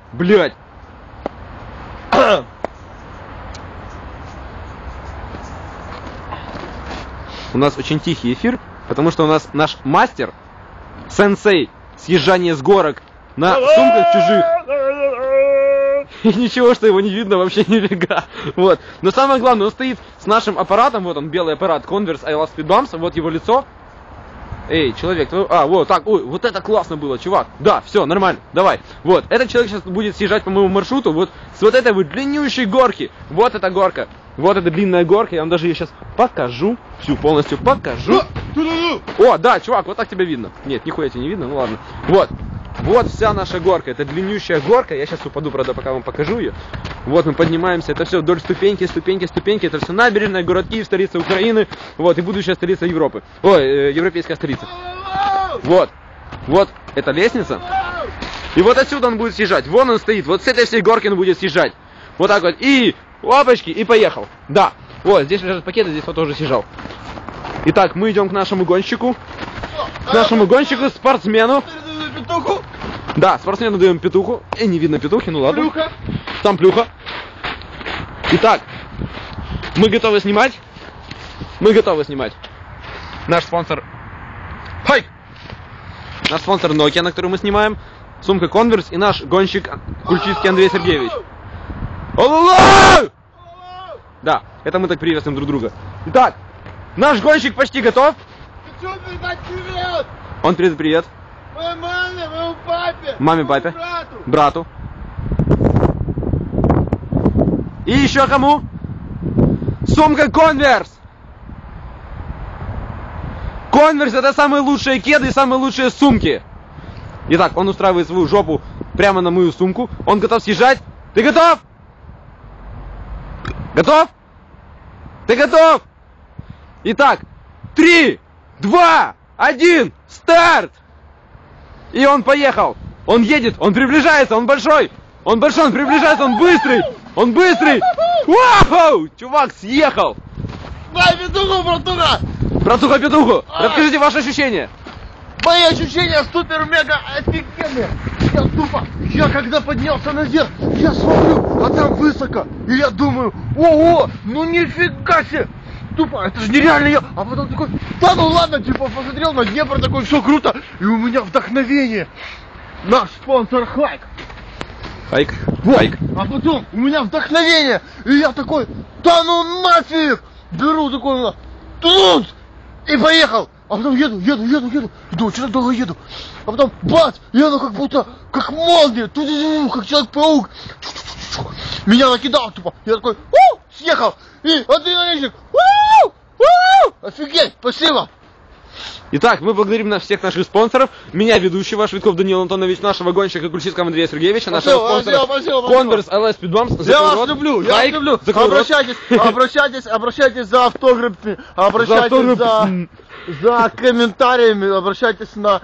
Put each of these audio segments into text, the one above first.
Блять. У нас очень тихий эфир, потому что у нас наш мастер, сенсей, съезжание с горок на сумках чужих. И ничего, что его не видно вообще нифига. Вот. Но самое главное, он стоит с нашим аппаратом, вот он, белый аппарат Converse I Love Speed Bumps, вот его лицо. Эй, человек, твой... вот так, ой, вот это классно было, чувак. Да, все, нормально, давай. Вот, этот человек сейчас будет съезжать по моему маршруту, вот с вот этой вот длиннющей горки. Вот эта горка, вот эта длинная горка, я вам даже ее сейчас покажу, всю полностью покажу. О, да, чувак, вот так тебя видно. Нет, нихуя тебя не видно, ну ладно. Вот. Вот вся наша горка, это длиннющая горка, я сейчас упаду, правда, пока вам покажу ее. Вот мы поднимаемся, это все вдоль ступеньки, это все набережная, город Киев, столица Украины, вот, и будущая столица Европы. Ой, европейская столица. Вот, вот, это лестница. И вот отсюда он будет съезжать, вон он стоит, вот с этой всей горки он будет съезжать. Вот так вот, и, опачки, и поехал. Да, вот, здесь лежат пакеты, здесь вот тоже съезжал. Итак, мы идем к нашему гонщику, спортсмену. Да, спортсмену даем петуху. Не видно петухи, ну ладно. Плюха. Там плюха. Итак, мы готовы снимать. Наш спонсор Хайк. Наш спонсор Nokia, на которую мы снимаем. Сумка Converse и наш гонщик Кульчицкий Андрей Сергеевич. Да, это мы так приветствуем друг друга. Итак, наш гонщик почти готов. Хочу передать привет! Он передает привет. Моей маме, моему папе! Маме, папе. Брату! И еще кому? Сумка Converse! Converse это самые лучшие кеды и самые лучшие сумки. Итак, он устраивает свою жопу прямо на мою сумку. Он готов съезжать. Ты готов? Готов? Ты готов? Итак, 3, 2, 1, старт! И он поехал. Он едет, он приближается, он большой. Он приближается, он быстрый. Вау! Чувак съехал. Дай петуху, братуха! Братуха-петуху, расскажите ваши ощущения. Мои ощущения супер-мега офигенные. Я когда поднялся наверх, я смотрю, а там высоко. И я думаю, ого, ну нифига себе. Тупо, это же нереально я. А потом такой, да ну ладно, типа посмотрел на Днепр, такой, все круто. И у меня вдохновение. Наш спонсор Хайк. Хайк. Вот. Хайк. А потом у меня вдохновение. И я такой, да ну нафиг. Беру такой, тут. И поехал. А потом еду. Думаю, что-то долго еду. А потом бац, и оно как будто, как молния, как Человек-паук. Меня накидал тупо. Я такой, съехал. И адреналинчик. Офигеть, спасибо. Итак, мы благодарим всех наших спонсоров. Меня, ведущий ваш Витков Данил Антонович, нашего гонщика Кульчицкого Андрея Сергеевича, нашего спонсора Converse I Love Speed Bumps. Я вас люблю. Обращайтесь за автографами, за комментариями, обращайтесь на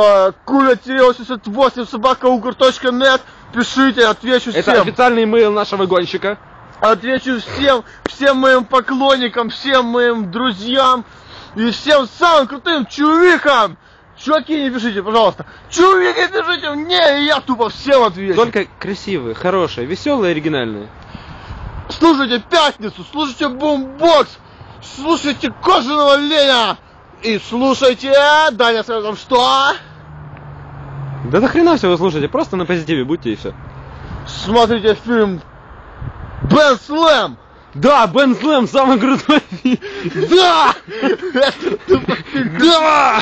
kuля-88@ukr.net, пишите, отвечу всем. Это официальный имейл нашего гонщика. Отвечу всем моим поклонникам, всем моим друзьям и всем самым крутым чувикам. Чуваки, не пишите, пожалуйста. Чувики, пишите мне, и я тупо всем отвечу. Только красивые, хорошие, веселые, оригинальные. Слушайте Пятницу, слушайте Бумбокс, слушайте Кожаного Леня и слушайте, Даня скажет вам что? Да до хрена все вы слушаете, просто на позитиве будьте и все. Смотрите фильм Бен Слэм. Да, Бен Слэм самый крутой фильм. Да! Да!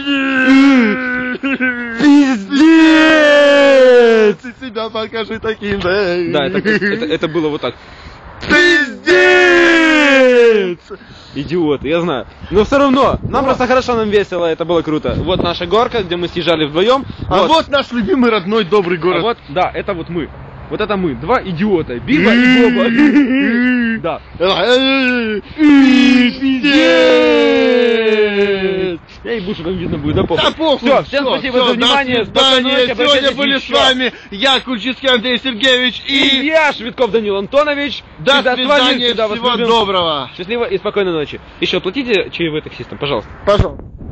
Пиздец! Ты себя покажи таким, да? Да, это было вот так. Пиздец! Идиоты, я знаю. Но все равно, нам просто хорошо, нам весело, это было круто. Вот наша горка, где мы съезжали вдвоем. А вот наш любимый родной добрый город. А вот, да, это вот мы. Вот это мы, два идиота, Биба и Боба. Да. Пиздец! Я и бушу, там видно будет, да похуй. Да похуй. Все, всем спасибо за внимание. Сегодня были с вами я, Кульчицкий Андрей Сергеевич и я, Швидков Данил Антонович. До свидания, всего доброго. Счастливо и спокойной ночи. Еще платите чаевые таксистам, пожалуйста. Пожалуйста.